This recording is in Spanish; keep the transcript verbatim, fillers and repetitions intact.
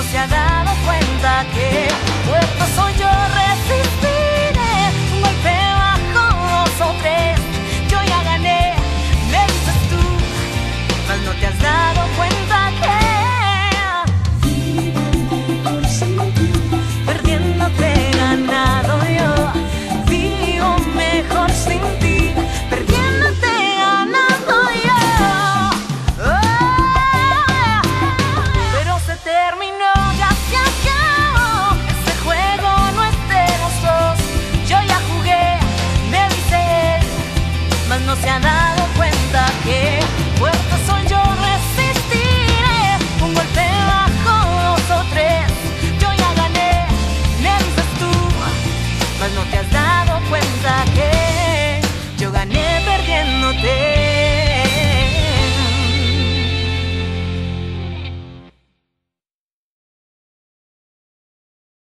se ha dado cuenta que muerto soy yo, resistiré un golpe bajo dos o tres. Yo ya gané, me dices tú, mas no te has dado cuenta que perdiéndote he ganado yo. Vivo mejor sin ti, perdiéndote he ganado yo. Oh, pero se terminó, ya se acabó. Ese juego no es de los dos. Yo ya jugué, me dice él, mas no se ha dado